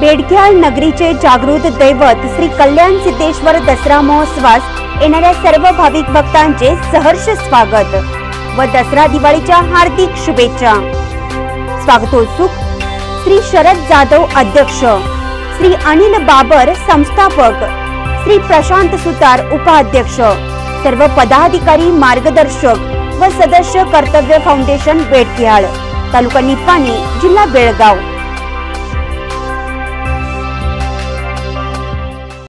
बेडग्याळ नगरीचे जागृत दैवत श्री कल्याण सिद्धेश्वर दसरा महोत्सवास येणाऱ्या सर्व भाविक भक्तांचे सहर्ष स्वागत व दसरा दिवाळीच्या हार्दिक शुभेच्छा। स्वागतोत्सुक श्री शरद जाधव अध्यक्ष, श्री अनिल बाबर संस्थापक, श्री प्रशांत सुतार उपाध्यक्ष, सर्व पदाधिकारी, मार्गदर्शक व सदस्य कर्तव्य फाउंडेशन बेडग्याळ, तालुका निपाणी, जिल्हा बेळगाव।